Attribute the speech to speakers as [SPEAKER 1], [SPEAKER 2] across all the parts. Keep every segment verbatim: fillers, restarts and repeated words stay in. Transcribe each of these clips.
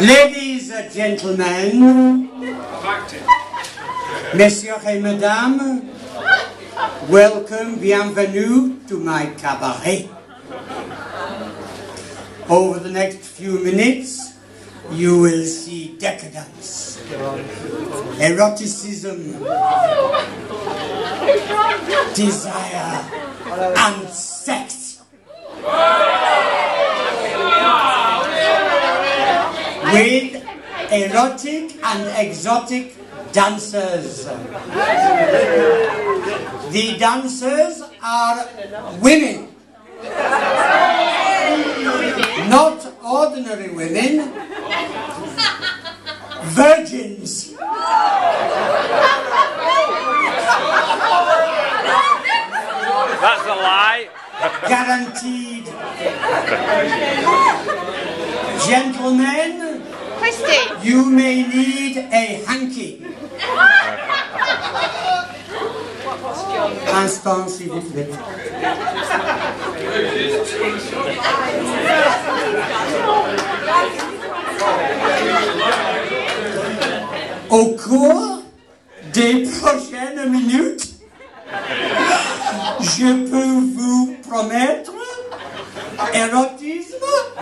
[SPEAKER 1] Ladies and gentlemen, messieurs et mesdames, welcome, bienvenue to my cabaret. Over the next few minutes, you will see decadence, eroticism, desire, and sex. With erotic and exotic dancers. The dancers are women. Not ordinary women. Virgins.
[SPEAKER 2] That's a lie.
[SPEAKER 1] Guaranteed. Gentlemen,
[SPEAKER 3] Christy,
[SPEAKER 1] you may need a hanky. Instant, s'il vous plaît. Au cours des prochaines minutes, je peux vous promettre érotisme,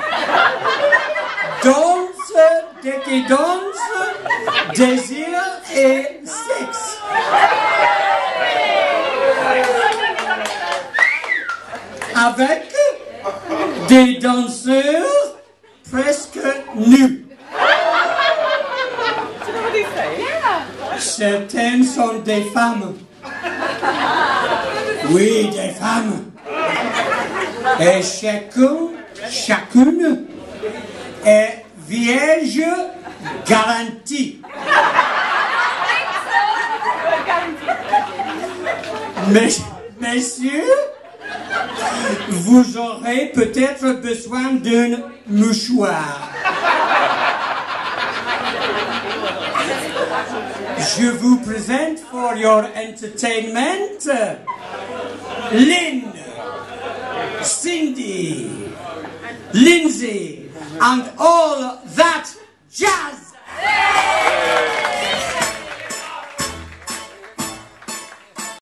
[SPEAKER 1] danse, décadence, désir et sexe. Avec des danseurs presque nus. Certaines sont des femmes. Oui, des femmes. Et chacun, chacune est vierge garantie. Mais, messieurs, vous aurez peut-être besoin d'un mouchoir. Je vous présente for your entertainment Lynn, Cindy, Lindsay, and all that jazz.